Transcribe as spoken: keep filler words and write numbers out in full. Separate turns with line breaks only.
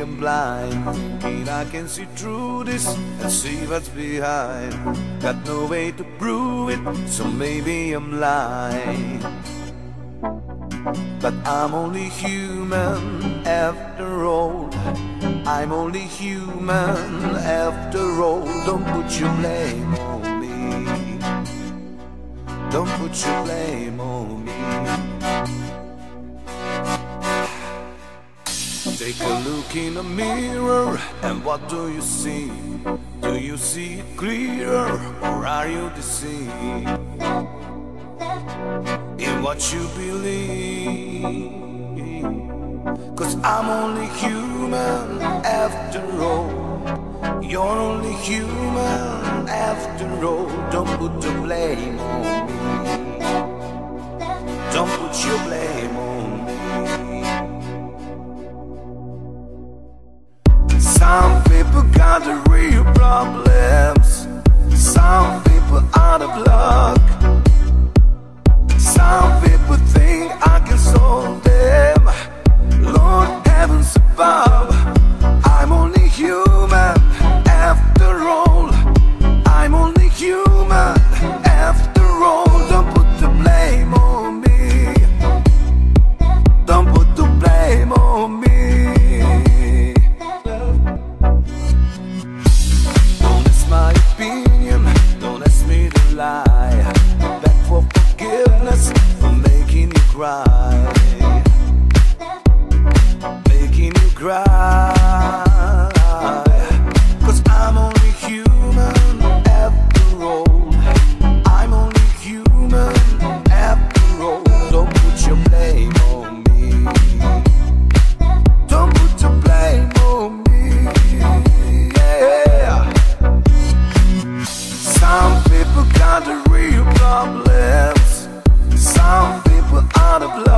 I'm blind, thinking I can see through this and see what's behind. Got no way to prove it, so maybe I'm lying. But I'm only human after all. I'm only human after all. Don't put your blame on me. Don't put your blame on me. Take a look in the mirror, and what do you see? Do you see it clearer, or are you deceived in what you believe? 'Cause I'm only human after all. You're only human after all. Don't put the blame on me. Don't put your blame on me. Some people got the real problems. Some people out of luck. Some people think I can solve them. Lord heavens above, I'm only human after all. I'm only human after all. Don't put the blame on me. Don't put the blame on me. Don't ask my opinion, don't ask me to lie. Beg for forgiveness for making you cry. Making you cry. 'Cause I'm only human after all. I'm only human after all. Don't put your blame on me. Don't put your blame on me. Yeah. Some people got the real problems. Some people out of love.